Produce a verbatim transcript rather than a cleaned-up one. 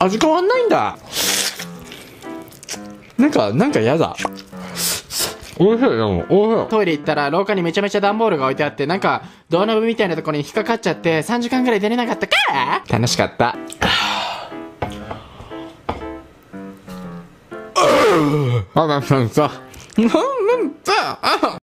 味変わんないんだ。なんか、なんかやだ。おいしい、でも、おいしい。トイレ行ったら廊下にめちゃめちゃ段ボールが置いてあって、なんか、ドアノブみたいなところに引っかかっちゃって、さんじかんぐらい出れなかったか。楽しかった。あ、なんか、なんか、